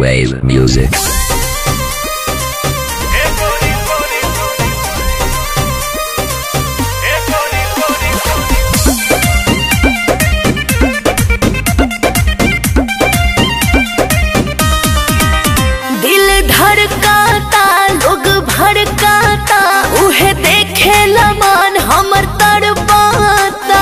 Wave music. दिल धड़काता लोग भड़काता उहे देखे लमान हमर तड़पाता।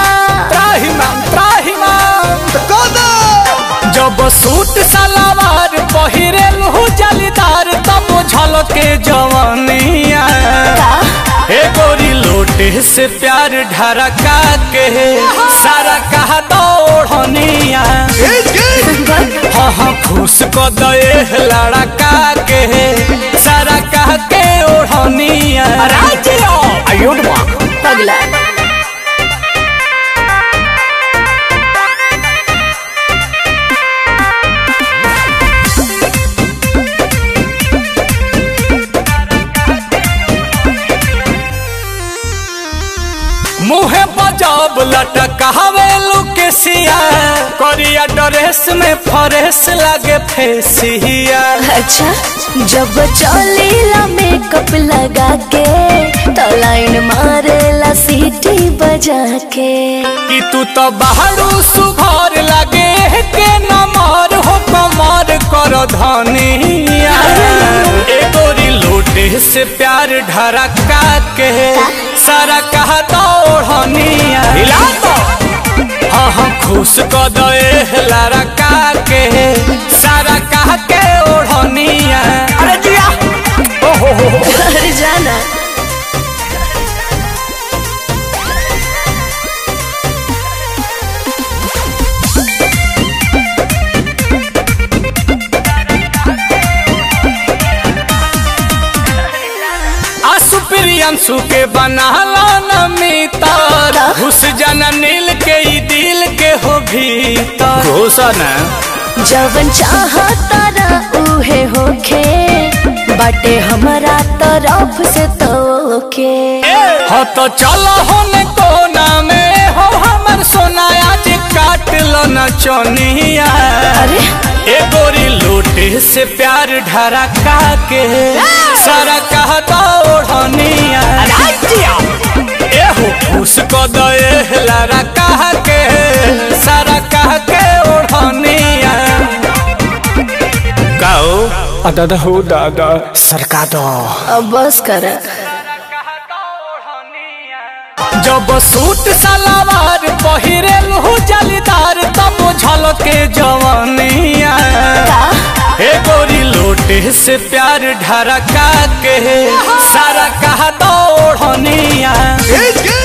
जब सूट सलवार पहिरेल हो जलीदार तब झलके जवानिया हे गोरी लोटे से प्यार ढरका के सारा कहा दौड़निया हाँ खुश को दे लड़का के सारा कह के ओढ़निया पगला मुहे बजाब लटकावे लुकेसिया करिया ड्रेस में फरेस लगे फेसिया। अच्छा जब चलेला मेकअप लगा के तो लाइन मारेला सीटी बजा के कि तू तो बाहरू सुघर लगे के नमर हो कमर कर धनिया गोरी लोटे से प्यार ढरका के सारा कहा दौड़निया हाँ खुश को दे लड़का के सारा कह के ओढ़निया अरे जिया अरे जाना प्रियंशु के बनाला नमितर घुस जाना नील के ई दिल के हो भीतर घोषणा जवन चाहता उहे होखे बाटे हमारा तरफ से तोके हो तो चलो होने कोना में हो हमर सोना आज काट लो न चोनिया अरे ए गोरी लोटे से प्यार ढरका के सारा कहता ओढ़निया ए हो खुश को दे लड़का के सारा कह के ओढ़निया गाओ दादा हो दादा सरका दो अब बस कर। जब सूट सलवार पहिरेल हो जलीदार तब झलके जवानिया हे गोरी लोटे से प्यार ढरका के सारा कहा दौड़निया